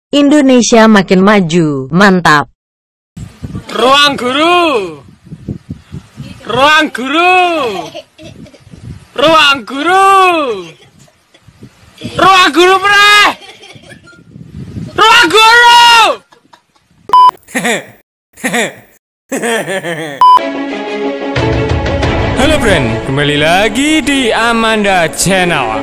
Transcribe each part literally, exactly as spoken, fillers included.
Indonesia makin maju, mantap. Ruang guru. Ruang guru. Ruang guru. Ruang guru, bre. Ruang guru. Halo friend, kembali lagi di Amanda Channel.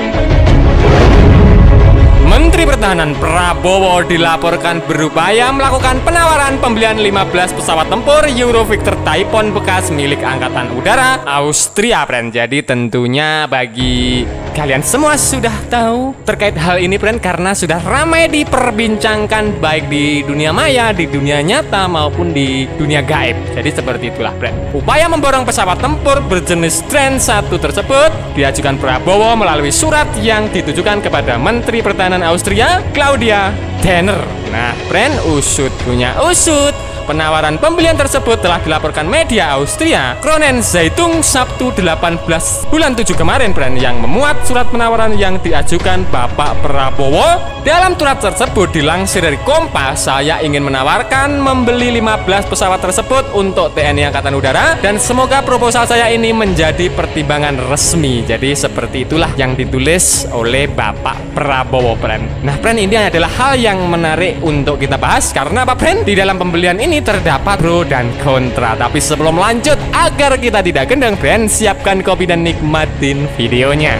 Menteri Pertahanan Prabowo dilaporkan berupaya melakukan penawaran pembelian lima belas pesawat tempur Eurovictor Typhoon bekas milik Angkatan Udara Austria, friend. Jadi tentunya bagi kalian semua sudah tahu terkait hal ini, friend, karena sudah ramai diperbincangkan baik di dunia maya, di dunia nyata maupun di dunia gaib. Jadi seperti itulah, friend. Upaya memborong pesawat tempur berjenis Trend satu tersebut diajukan Prabowo melalui surat yang ditujukan kepada Menteri Pertahanan Austria, Claudia Denner. Nah, friend, usut punya usut. Penawaran pembelian tersebut telah dilaporkan media Austria Kronen Zeitung Sabtu delapan belas bulan tujuh kemarin, friend, yang memuat surat penawaran yang diajukan Bapak Prabowo. Dalam surat tersebut dilansir dari Kompas, saya ingin menawarkan membeli lima belas pesawat tersebut untuk T N I Angkatan Udara dan semoga proposal saya ini menjadi pertimbangan resmi. Jadi seperti itulah yang ditulis oleh Bapak Prabowo, friend. Nah, friend, ini adalah hal yang menarik untuk kita bahas karena apa, friend? Di dalam pembelian ini terdapat pro dan kontra. Tapi sebelum lanjut, agar kita tidak gendang, friend, siapkan kopi dan nikmatin videonya.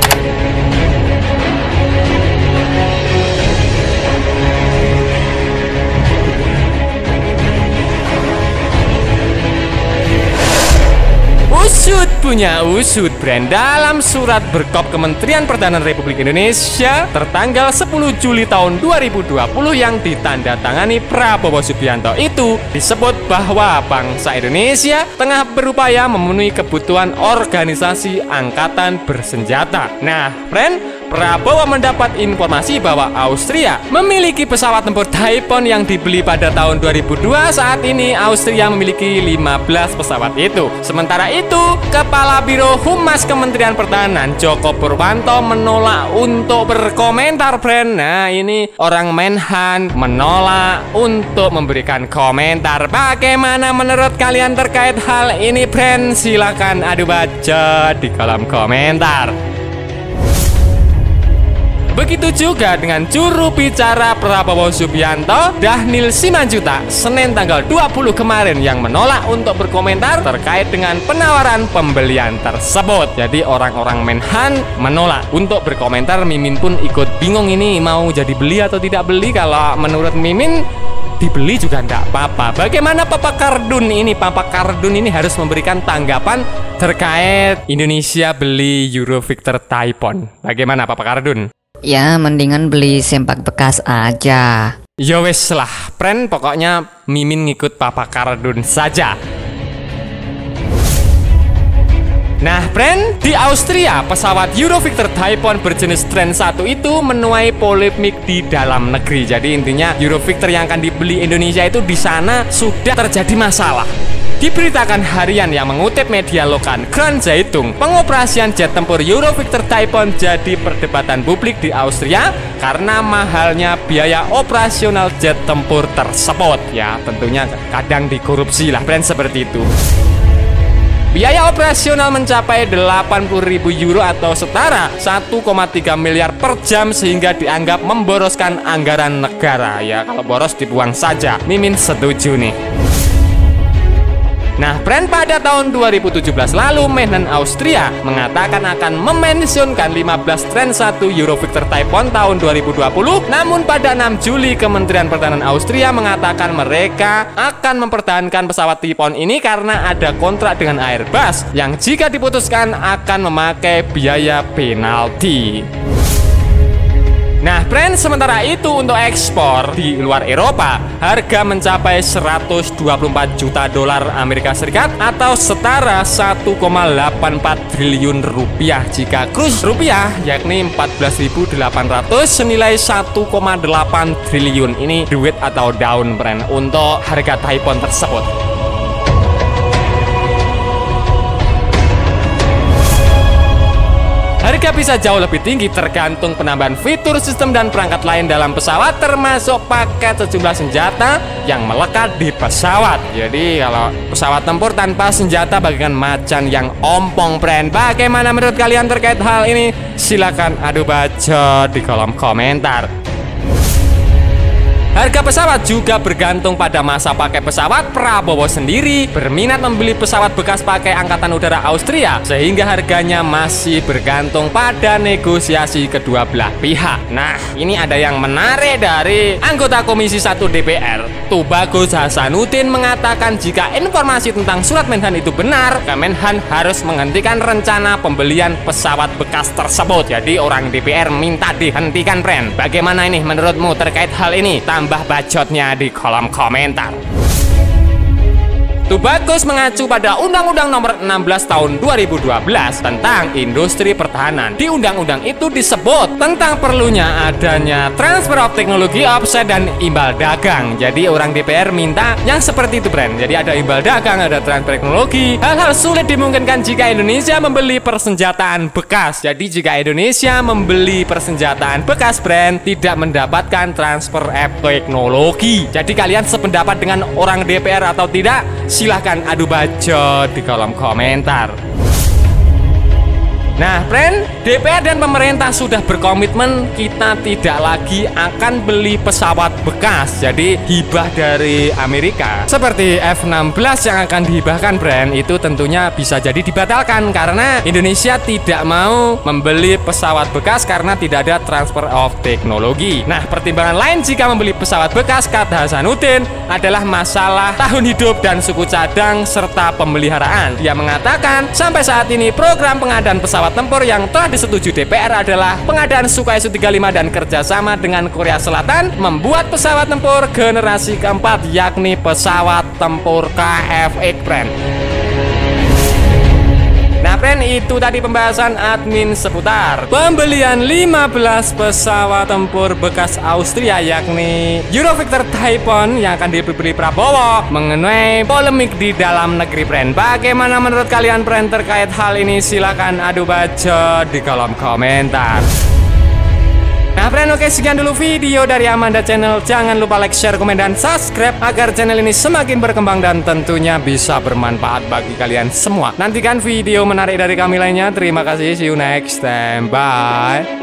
Usut punya usut, brand. Dalam surat berkop Kementerian Pertahanan Republik Indonesia tertanggal sepuluh Juli tahun dua ribu dua puluh yang ditandatangani Prabowo Subianto itu disebut bahwa bangsa Indonesia tengah berupaya memenuhi kebutuhan organisasi angkatan bersenjata. Nah, friend, Prabowo mendapat informasi bahwa Austria memiliki pesawat tempur Typhoon yang dibeli pada tahun dua ribu dua. Saat ini Austria memiliki lima belas pesawat itu. Sementara itu, Kepala Biro Humas Kementerian Pertahanan Joko Purwanto menolak untuk berkomentar, friend. Nah, ini orang Menhan menolak untuk memberikan komentar. Bagaimana menurut kalian terkait hal ini, friend? Silakan adu baca di kolom komentar. Begitu juga dengan juru bicara Prabowo Subianto, Dhanil Simanjuta, Senin tanggal dua puluh kemarin yang menolak untuk berkomentar terkait dengan penawaran pembelian tersebut. Jadi orang-orang Menhan menolak untuk berkomentar. Mimin pun ikut bingung ini mau jadi beli atau tidak beli. Kalau menurut Mimin, dibeli juga enggak apa-apa. Bagaimana Papa Kardun ini? Papa Kardun ini harus memberikan tanggapan terkait Indonesia beli Eurovictor Typhoon. Bagaimana Papa Kardun? Ya, mendingan beli sempak bekas aja. Ya wes lah, friend, pokoknya Mimin ngikut Papa Kardun saja. Nah, friend, di Austria pesawat Eurovictor Typhoon berjenis Trend satu itu menuai polemik di dalam negeri. Jadi intinya Eurovictor yang akan dibeli Indonesia itu di sana sudah terjadi masalah. Diberitakan harian yang mengutip media lokal Kronen Zeitung, pengoperasian jet tempur Eurovictor Typhoon jadi perdebatan publik di Austria karena mahalnya biaya operasional jet tempur tersebut. Ya, tentunya kadang dikorupsi lah, friend, seperti itu. Biaya operasional mencapai delapan puluh ribu euro atau setara satu koma tiga miliar per jam sehingga dianggap memboroskan anggaran negara. Ya, kalau boros dibuang saja. Mimin setuju nih. Nah, friend, pada tahun dua ribu tujuh belas lalu Menhan Austria mengatakan akan memensiunkan lima belas Trend satu Eurovictor Typhoon tahun dua ribu dua puluh. Namun pada enam Juli Kementerian Pertahanan Austria mengatakan mereka akan mempertahankan pesawat Typhoon ini karena ada kontrak dengan Airbus yang jika diputuskan akan memakai biaya penalti. Nah, friend, sementara itu untuk ekspor di luar Eropa, harga mencapai seratus dua puluh empat juta dolar Amerika Serikat atau setara satu koma delapan empat triliun rupiah. Jika kurs rupiah yakni empat belas ribu delapan ratus senilai satu koma delapan triliun. Ini duit atau daun, friend, untuk harga Typhoon tersebut. Harga bisa jauh lebih tinggi tergantung penambahan fitur, sistem, dan perangkat lain dalam pesawat, termasuk paket sejumlah senjata yang melekat di pesawat. Jadi kalau pesawat tempur tanpa senjata bagaikan macan yang ompong, friend. Bagaimana menurut kalian terkait hal ini? Silakan adu bacot di kolom komentar. Harga pesawat juga bergantung pada masa pakai pesawat. Prabowo sendiri berminat membeli pesawat bekas pakai Angkatan Udara Austria, sehingga harganya masih bergantung pada negosiasi kedua belah pihak. Nah, ini ada yang menarik dari anggota Komisi satu D P R, Tubagus Hasanuddin, mengatakan jika informasi tentang surat Menhan itu benar, Kemenhan harus menghentikan rencana pembelian pesawat bekas tersebut. Jadi orang D P R minta dihentikan, friend. Bagaimana ini menurutmu terkait hal ini? Tambah bacotnya di kolom komentar. Tubagus mengacu pada Undang-Undang Nomor enam belas Tahun dua ribu dua belas tentang industri pertahanan. Di undang-undang itu disebut tentang perlunya adanya transfer of teknologi, offset, dan imbal dagang. Jadi orang D P R minta yang seperti itu, friend. Jadi ada imbal dagang, ada transfer teknologi. Hal-hal sulit dimungkinkan jika Indonesia membeli persenjataan bekas. Jadi jika Indonesia membeli persenjataan bekas, friend, tidak mendapatkan transfer of teknologi. Jadi kalian sependapat dengan orang D P R atau tidak? Silahkan adu bacot di kolom komentar. Nah, friend, D P R dan pemerintah sudah berkomitmen kita tidak lagi akan beli pesawat bekas. Jadi hibah dari Amerika seperti F enam belas yang akan dihibahkan, friend, itu tentunya bisa jadi dibatalkan karena Indonesia tidak mau membeli pesawat bekas karena tidak ada transfer of teknologi. Nah, pertimbangan lain jika membeli pesawat bekas, kata Hasanuddin, adalah masalah tahun hidup dan suku cadang serta pemeliharaan. Dia mengatakan sampai saat ini program pengadaan pesawat tempur yang telah disetujui D P R adalah pengadaan Sukhoi Su tiga puluh lima dan kerjasama dengan Korea Selatan membuat pesawat tempur generasi keempat, yakni pesawat tempur K F X, friend. Nah, friend, itu tadi pembahasan admin seputar pembelian lima belas pesawat tempur bekas Austria, yakni Eurovictor Typhoon yang akan dibeli Prabowo, mengenai polemik di dalam negeri, friend. Bagaimana menurut kalian, friend, terkait hal ini? Silakan adu bacot di kolom komentar. Nah, friend, oke, sekian dulu video dari Amanda Channel. Jangan lupa like, share, komen, dan subscribe agar channel ini semakin berkembang dan tentunya bisa bermanfaat bagi kalian semua. Nantikan video menarik dari kami lainnya. Terima kasih, see you next time, bye.